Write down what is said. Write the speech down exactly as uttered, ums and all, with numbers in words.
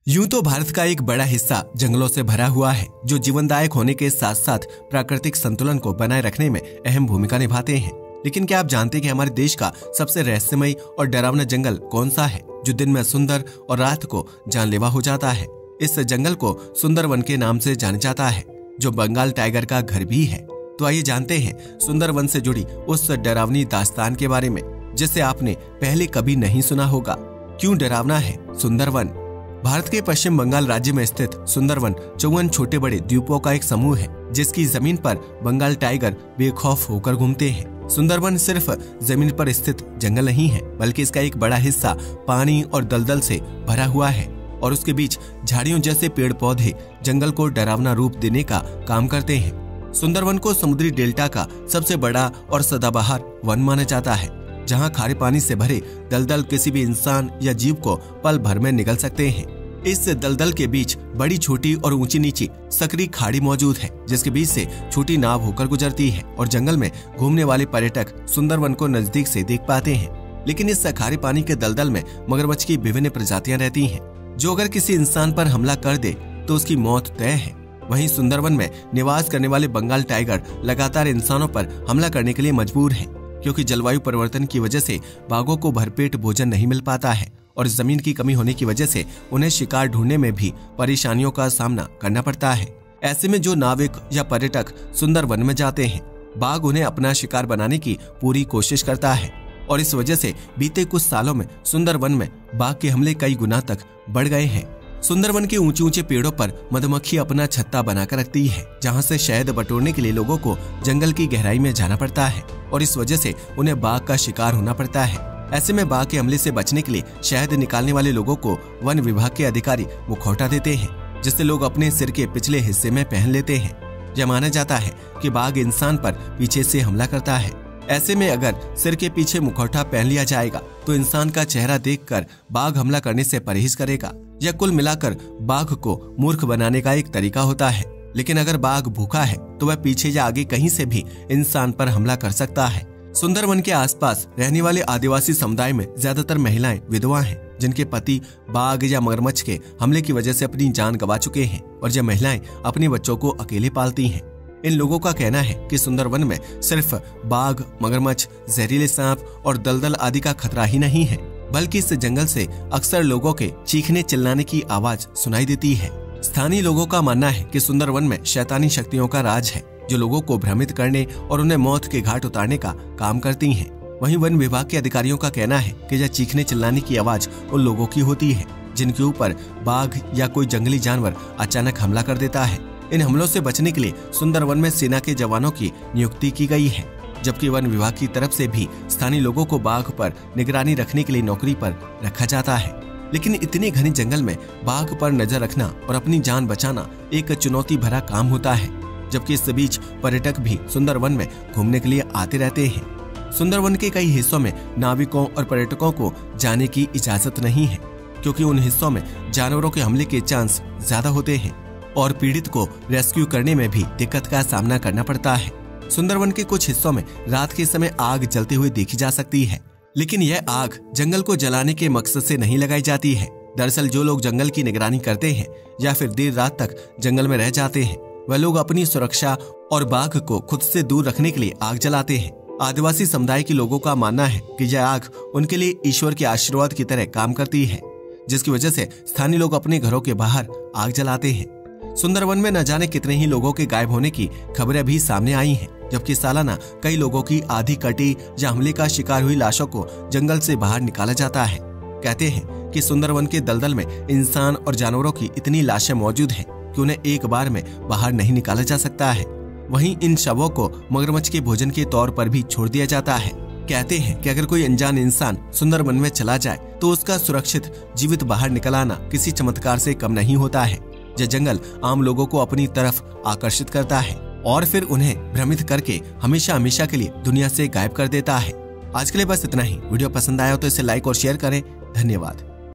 यूं तो भारत का एक बड़ा हिस्सा जंगलों से भरा हुआ है, जो जीवनदायक होने के साथ साथ प्राकृतिक संतुलन को बनाए रखने में अहम भूमिका निभाते हैं। लेकिन क्या आप जानते हैं कि हमारे देश का सबसे रहस्यमयी और डरावना जंगल कौन सा है, जो दिन में सुंदर और रात को जानलेवा हो जाता है? इस जंगल को सुंदरवन के नाम से जाना जाता है, जो बंगाल टाइगर का घर भी है। तो आइए जानते हैं सुंदरवन से जुड़ी उस डरावनी दास्तान के बारे में, जिसे आपने पहले कभी नहीं सुना होगा। क्यों डरावना है सुंदरवन? भारत के पश्चिम बंगाल राज्य में स्थित सुंदरवन चौवन छोटे बड़े द्वीपों का एक समूह है, जिसकी जमीन पर बंगाल टाइगर बेखौफ होकर घूमते हैं। सुंदरवन सिर्फ जमीन पर स्थित जंगल नहीं है, बल्कि इसका एक बड़ा हिस्सा पानी और दलदल से भरा हुआ है, और उसके बीच झाड़ियों जैसे पेड़ पौधे जंगल को डरावना रूप देने का काम करते हैं। सुंदरवन को समुद्री डेल्टा का सबसे बड़ा और सदाबहार वन माना जाता है, जहां खारे पानी से भरे दलदल किसी भी इंसान या जीव को पल भर में निगल सकते हैं। इस दलदल के बीच बड़ी छोटी और ऊंची नीची सकरी खाड़ी मौजूद है, जिसके बीच से छोटी नाव होकर गुजरती है, और जंगल में घूमने वाले पर्यटक सुंदरवन को नजदीक से देख पाते हैं। लेकिन इस खारे पानी के दलदल में मगरमच्छ की विभिन्न प्रजातियां रहती हैं, जो अगर किसी इंसान पर हमला कर दे तो उसकी मौत तय है। वहीं सुंदरवन में निवास करने वाले बंगाल टाइगर लगातार इंसानों पर हमला करने के लिए मजबूर है, क्योंकि जलवायु परिवर्तन की वजह से बाघों को भरपेट भोजन नहीं मिल पाता है, और जमीन की कमी होने की वजह से उन्हें शिकार ढूंढने में भी परेशानियों का सामना करना पड़ता है। ऐसे में जो नाविक या पर्यटक सुंदरवन में जाते हैं, बाघ उन्हें अपना शिकार बनाने की पूरी कोशिश करता है, और इस वजह से बीते कुछ सालों में सुंदरवन में बाघ के हमले कई गुना तक बढ़ गए हैं। सुंदरवन के ऊंचे ऊंचे पेड़ों पर मधुमक्खी अपना छत्ता बनाकर रखती है, जहां से शहद बटोरने के लिए लोगों को जंगल की गहराई में जाना पड़ता है, और इस वजह से उन्हें बाघ का शिकार होना पड़ता है। ऐसे में बाघ के हमले से बचने के लिए शहद निकालने वाले लोगों को वन विभाग के अधिकारी मुखौटा देते हैं, जिससे लोग अपने सिर के पिछले हिस्से में पहन लेते हैं। यह माना जाता है कि बाघ इंसान पर पीछे से हमला करता है। ऐसे में अगर सिर के पीछे मुखौटा पहन लिया जाएगा तो इंसान का चेहरा देखकर बाघ हमला करने से परहेज करेगा। यह कुल मिलाकर बाघ को मूर्ख बनाने का एक तरीका होता है। लेकिन अगर बाघ भूखा है तो वह पीछे या आगे कहीं से भी इंसान पर हमला कर सकता है। सुंदरवन के आसपास रहने वाले आदिवासी समुदाय में ज्यादातर महिलाएं विधवा हैं, जिनके पति बाघ या मगरमच्छ के हमले की वजह से अपनी जान गंवा चुके हैं, और यह महिलाएं अपने बच्चों को अकेले पालती हैं। इन लोगों का कहना है कि सुंदरवन में सिर्फ बाघ, मगरमच्छ, जहरीले सांप और दलदल आदि का खतरा ही नहीं है, बल्कि इस जंगल से अक्सर लोगों के चीखने चिल्लाने की आवाज सुनाई देती है। स्थानीय लोगों का मानना है कि सुंदरवन में शैतानी शक्तियों का राज है, जो लोगों को भ्रमित करने और उन्हें मौत के घाट उतारने का काम करती हैं। वहीं वन विभाग के अधिकारियों का कहना है कि यह चीखने चिल्लाने की आवाज उन लोगों की होती है जिनके ऊपर बाघ या कोई जंगली जानवर अचानक हमला कर देता है। इन हमलों से बचने के लिए सुंदरवन में सेना के जवानों की नियुक्ति की गई है, जबकि वन विभाग की तरफ से भी स्थानीय लोगों को बाघ पर निगरानी रखने के लिए नौकरी पर रखा जाता है। लेकिन इतने घने जंगल में बाघ पर नजर रखना और अपनी जान बचाना एक चुनौती भरा काम होता है, जबकि इस बीच पर्यटक भी सुंदरवन में घूमने के लिए आते रहते हैं। सुंदरवन के कई हिस्सों में नाविकों और पर्यटकों को जाने की इजाजत नहीं है, क्योंकि उन हिस्सों में जानवरों के हमले के चांस ज्यादा होते हैं, और पीड़ित को रेस्क्यू करने में भी दिक्कत का सामना करना पड़ता है। सुंदरवन के कुछ हिस्सों में रात के समय आग जलते हुए देखी जा सकती है, लेकिन यह आग जंगल को जलाने के मकसद से नहीं लगाई जाती है। दरअसल जो लोग जंगल की निगरानी करते हैं या फिर देर रात तक जंगल में रह जाते हैं, वह लोग अपनी सुरक्षा और बाघ को खुद से दूर रखने के लिए आग जलाते हैं। आदिवासी समुदाय के लोगों का मानना है कि यह आग उनके लिए ईश्वर के आशीर्वाद की तरह काम करती है, जिसकी वजह से स्थानीय लोग अपने घरों के बाहर आग जलाते हैं। सुंदरवन में न जाने कितने ही लोगों के गायब होने की खबरें भी सामने आई हैं, जबकि सालाना कई लोगों की आधी कटी या हमले का शिकार हुई लाशों को जंगल से बाहर निकाला जाता है। कहते हैं कि सुंदरवन के दलदल में इंसान और जानवरों की इतनी लाशें मौजूद हैं कि उन्हें एक बार में बाहर नहीं निकाला जा सकता है। वहीं इन शवों को मगरमच्छ के भोजन के तौर पर भी छोड़ दिया जाता है। कहते हैं कि अगर कोई अनजान इंसान सुंदरवन में चला जाए तो उसका सुरक्षित जीवित बाहर निकल आना किसी चमत्कार से कम नहीं होता है। यह जंगल आम लोगों को अपनी तरफ आकर्षित करता है और फिर उन्हें भ्रमित करके हमेशा हमेशा के लिए दुनिया से गायब कर देता है। आज के लिए बस इतना ही। वीडियो पसंद आया हो तो इसे लाइक और शेयर करें। धन्यवाद।